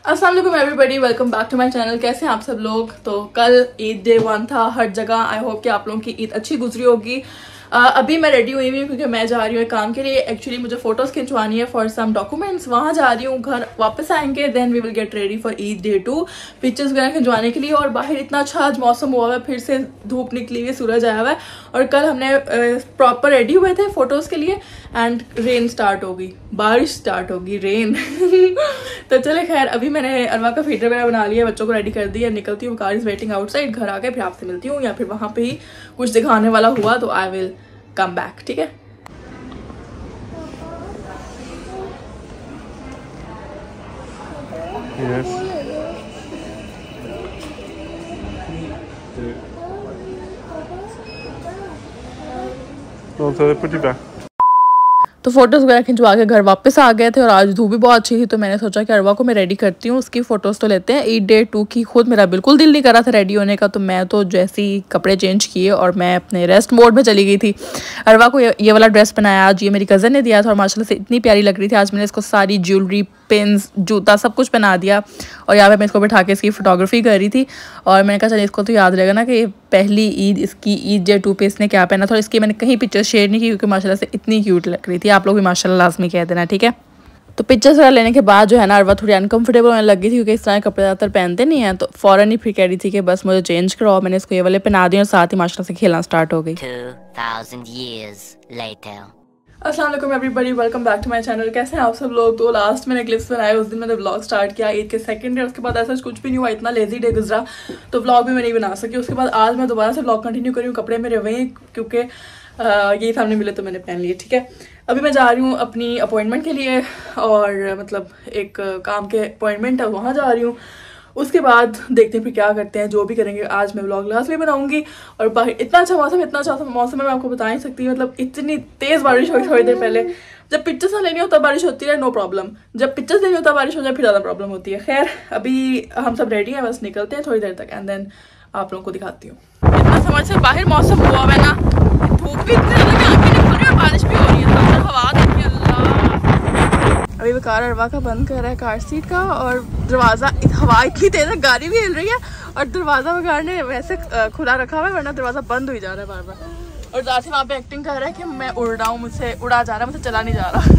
अस्सलाम वालेकुम everybody, welcome back to my channel. कैसे हैं आप सब लोग। तो कल ईद डे 1 था हर जगह। आई होप कि आप लोगों की ईद अच्छी गुजरी होगी। अभी मैं रेडी हुई हूँ क्योंकि मैं जा रही हूँ काम के लिए। एक्चुअली मुझे फोटोज खिंचवानी है फॉर सम डॉक्यूमेंट्स। वहाँ जा रही हूँ, घर वापस आएंगे, then we will get ready for Eid day 2 pictures वगैरह खिंचवाने के लिए। और बाहर इतना अच्छा आज मौसम हुआ है, फिर से धूप निकली हुई, सूरज आया हुआ है। और कल हमने प्रॉपर रेडी हुए थे फोटोज के लिए एंड रेन स्टार्ट होगी, बारिश स्टार्ट होगी, रेन तो चले खैर, अभी मैंने अरवा का फीडर वगैरह बना लिया, बच्चों को रेडी कर दिया, निकलती हूँ। Car is waiting outside. घर आके फिर आपसे मिलती हूँ, या फिर वहाँ पे ही कुछ दिखाने वाला हुआ तो आई विल कम बैक। ठीक है। Yes. Put it back. तो फोटोज़ वगैरह खिंचवा के घर वापस आ गए थे और आज धूप भी बहुत अच्छी थी, तो मैंने सोचा कि अरवा को मैं रेडी करती हूँ, उसकी फ़ोटोज़ तो लेते हैं। ईद डे 2 की खुद मेरा बिल्कुल दिल नहीं कर रहा था रेडी होने का, तो मैं तो जैसे ही कपड़े चेंज किए और मैं अपने रेस्ट मोड में चली गई थी। अरवा को ये वाला ड्रेस बनाया आज, ये मेरी कज़न ने दिया था और माशाल्लाह से इतनी प्यारी लग रही थी। आज मैंने इसको सारी ज्वेलरी, पिन्स, जूता सब कुछ पहना दिया और यहाँ पे मैं इसको बिठा के इसकी फ़ोटोग्राफी कर रही थी। और मैंने कहा चलिए इसको तो याद रहेगा ना कि पहली ईद इसकी ईद डे 2 पे इसने क्या पहना था। और इसकी मैंने कहीं पिक्चर शेयर नहीं की क्योंकि माशाल्लाह से इतनी क्यूट लग रही थी। आप लोग भी माशाल्लाह लाजमी कह देना, ठीक है। तो पिक्चर्स वगैरह लेने के बाद जो है ना, अरवा थोड़ी अनकंफर्टेबल होने लगी थी क्योंकि इस तरह के कपड़े ज़्यादातर पहनते नहीं हैं। तो फ़ौरन ही फिर कह रही थी कि बस मुझे चेंज कराओ। मैंने इसको ये वाले पहना दिए और साथ ही माशाल्लाह से खेलना स्टार्ट हो गई। 2000 years later. अस्सलाम वालेकुम everybody, welcome back to my channel. कैसे हैं आप सब लोग। तो लास्ट मैंने क्लिप्स बनाए, उस दिन मैंने व्लॉग स्टार्ट किया ईद के सेकंड डे। उसके बाद ऐसा कुछ भी नहीं हुआ, इतना लेजी डे गुजरा तो व्लॉग भी मैं नहीं बना सकी। उसके बाद आज मैं दोबारा से व्लॉग कंटिन्यू करी हूँ। कपड़े मेरे वहीं क्योंकि यही सामने मिले तो मैंने पहन लिए, ठीक है। अभी मैं जा रही हूँ अपनी अपॉइंटमेंट के लिए, और मतलब एक काम के अपॉइंटमेंट है, वहाँ जा रही हूँ। उसके बाद देखते हैं फिर क्या करते हैं, जो भी करेंगे। आज मैं व्लॉग लास्ट भी बनाऊंगी। और बाहर इतना अच्छा मौसम है, मैं आपको बता नहीं सकती। मतलब इतनी तेज बारिश हुई थोड़ी देर पहले। जब पिक्चर्स ना लेनी हो तब बारिश होती है, नो प्रॉब्लम। जब पिक्चर्स लेनी हो तब बारिश हो जाए, फिर ज़्यादा प्रॉब्लम होती है। खैर, अभी हम सब रेडी हैं, बस निकलते हैं थोड़ी देर तक एंड देन आप लोगों को दिखाती हूँ। इतना समझ से बाहर मौसम हुआ है ना, धूप भी इतनी ज़्यादा कि आंखें नहीं खुल रही है, बारिश भी हो रही है, तो हवा देखिए। अभी वो कार अरवा का बंद कर रहा है, कार सीट का, और दरवाज़ा, हवा इतनी तेज है, गाड़ी भी हिल रही है और दरवाज़ा वगैरह ने वैसे खुला रखा हुआ है, वरना दरवाज़ा बंद हो ही जा रहा है बार बार। और जाते वहाँ पे एक्टिंग कर रहा है कि मैं उड़ रहा हूँ, मुझसे उड़ा जा रहा है, मुझसे चला नहीं जा रहा।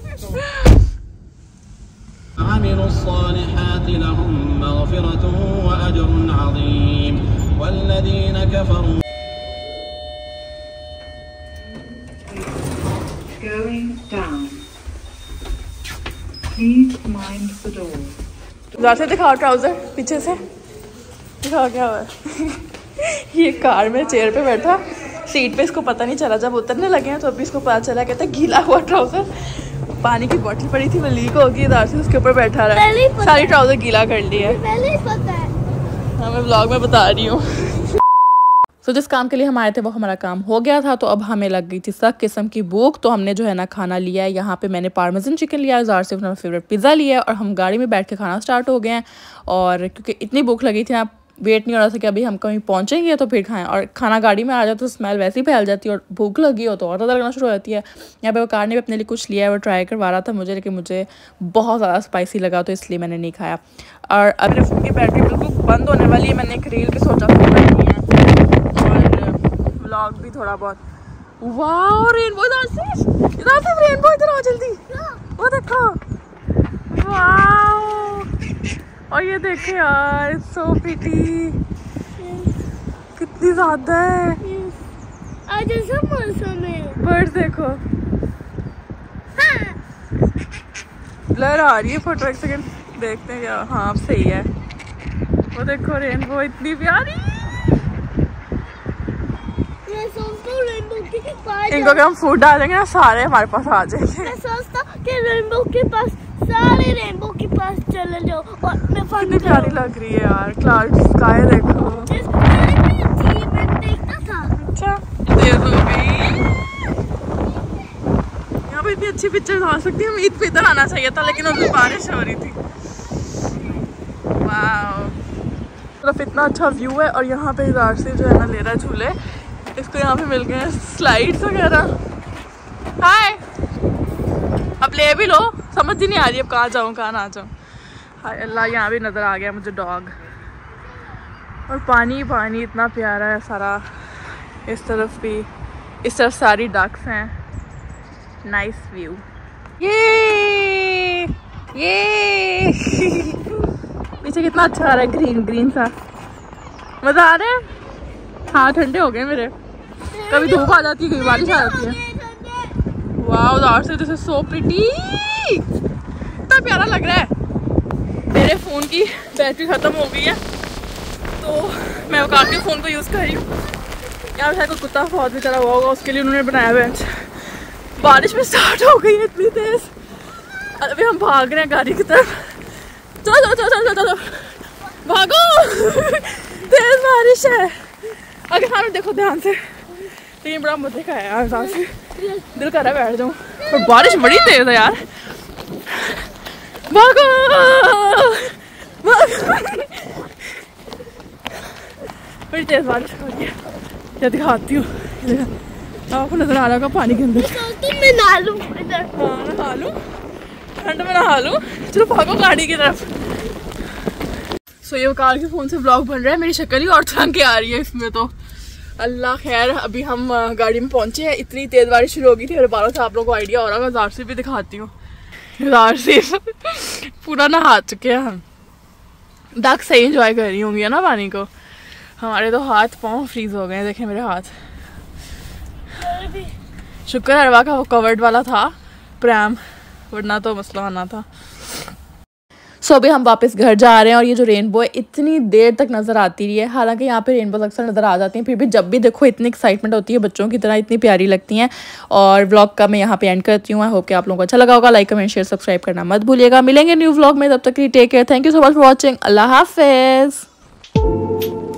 जाते दिखाओ ट्राउजर पीछे से दिखाओ क्या हुआ है। ये कार में चेयर पे बैठा, सीट पे इसको पता नहीं चला, जब उतरने लगे हैं तो अभी इसको पता चला, कहता है गीला हुआ ट्राउजर। पानी की बोतल पड़ी थी वो लीक होगी, इधर से उसके ऊपर बैठा रहा है, सारी ट्राउजर गीला कर ली है। हाँ, मैं व्लॉग में बता रही हूँ। तो जिस काम के लिए हम आए थे वो हमारा काम हो गया था। तो अब हमें लग गई थी सब किस्म की भूख, तो हमने जो है ना खाना लिया है। यहाँ पे मैंने पार्मेसन चिकन लिया है, ज़ार से अपना फेवरेट पिज़्ज़ा लिया है, और हम गाड़ी में बैठ के खाना स्टार्ट हो गए हैं। और क्योंकि इतनी भूख लगी थी ना, वेट नहीं हो रहा था कि अभी हम कहीं पहुँचेंगे तो फिर खाएं। और खाना गाड़ी में आ जाए तो स्मेल वैसे ही फैल जाती है, और भूख लगी हो तो और ज़्यादा लगना शुरू हो जाती है। यहाँ पे वो कार ने भी अपने लिए कुछ लिया है, वो ट्राई करवा रहा था मुझे, लेकिन मुझे बहुत ज़्यादा स्पाइसी लगा तो इसलिए मैंने नहीं खाया। और अब मेरे फ़ोन की बैटरी बिल्कुल बंद होने वाली है। मैंने एक रील भी सोचा व्लॉग भी थोड़ा बहुत। वाओ, रेनबो इधर से रेनबो इधर आ जल्दी, वो देखो। वाओ, और ये देखे यार, सो प्रिटी, कितनी ज्यादा है। आज ऐसा मौसम है। बर्ड्स देखो, ब्लर आ रही है फोटो, एक सेकंड देखते हैं क्या। हाँ सही है, वो देखो रेनबो इतनी प्यारी। इनको अगर हम फूड डालेंगे ना, सारे हमारे पास आ जाएंगे। मैं सोचता कि रेनबो के पास, सारे रेनबो के पास चले जाओ और मैं कितनी प्यारी लग रही है यार, क्लाउड स्काई देखो। मैं देखता था। अच्छा, देर हो गई। यहाँ पे इतनी अच्छी पिक्चर आ सकती है। हम ईद पे इधर आना चाहिए था, लेकिन उसमें बारिश हो रही थी। वाह, तरफ इतना अच्छा व्यू है। और यहाँ पे इधर से जो है ना ले रहा है झूले, इसको यहाँ पे मिल गए हैं स्लाइड्स वगैरह। हाय, अब ले भी लो, समझ ही नहीं आ रही अब कहाँ जाऊँ कहाँ ना जाऊँ। हाय अल्लाह, यहाँ भी नज़र आ गया मुझे डॉग। और पानी पानी इतना प्यारा है सारा, इस तरफ भी, इस तरफ सारी डक्स हैं। Nice view. ये पीछे कितना अच्छा आ रहा है, ग्रीन ग्रीन सा, मज़ा आ रहा है। हाँ ठंडे हो गए मेरे, कभी धूप आ जाती है कभी बारिश आ जाती है। वाह उधर से, दिस इज सो प्रिटी, इतना प्यारा लग रहा है। मेरे फ़ोन की बैटरी ख़त्म हो गई है तो मैं उकार के फ़ोन को यूज़ कर रही हूँ। यहाँ शायद कोई कुत्ता बहुत भी चला हुआ होगा, उसके लिए उन्होंने बनाया बेंच। बारिश में स्टार्ट हो गई है इतनी तेज़, अभी हम भाग रहे हैं गाड़ी की तरफ। चलो चलो चलो चलो चलो भागो तेज़ बारिश है। अगर हाँ देखो ध्यान से, लेकिन बड़ा मजे का है यार, साथ से दिल कर रहा है बैठ जाऊँ, पर बारिश बड़ी तेज़ है यार। भागो बड़ी तेज़ बारिश हो रही है। क्या दिखाती हूँ आपको, नजर आ रहा होगा पानी के अंदर। मैं नहा लूं इधर। हाँ नहा लूँ, ठंड में नहा लूँ। चलो भागो गाड़ी की तरफ। सो ये कार के फ़ोन से ब्लॉग बन रहा है, मेरी शक्ल ही और तरह की आ रही है इसमें तो। अल्लाह खैर, अभी हम गाड़ी में पहुंचे हैं, इतनी तेज़ बारिश शुरू हो गई थी। मेरे बालों से आप लोगों को आइडिया हो रहा होगा, ज़ारसी भी दिखाती हूँ। ज़ारसी पूरा नहा चुके हैं हम, डक सही इंजॉय कर रही होंगी है ना पानी को। हमारे तो हाथ पाँव फ्रीज हो गए हैं, देखें मेरे हाथ। शुक्र है अरवा का वो कवर्ड वाला था प्रैम, वरना तो मसला आना था। सो अभी हम वापस घर जा रहे हैं और ये जो रेनबो है इतनी देर तक नज़र आती रही है। हालांकि यहाँ पे रेनबो अक्सर नज़र आ जाती हैं, फिर भी जब भी देखो इतनी एक्साइटमेंट होती है, बच्चों की तरह इतनी प्यारी लगती हैं। और व्लॉग का मैं यहाँ पे एंड करती हूँ। आई होप कि आप लोगों को अच्छा लगा होगा। लाइक कमेंट शेयर सब्सक्राइब करना मत भूलिएगा। मिलेंगे न्यू व्लॉग में, तब तक के लिए take care, thank you so much for watching. Allah हाफिज़।